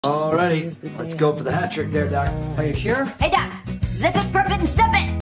Alrighty, let's go for the hat trick there, Doc. Are you sure? Hey, Doc, zip it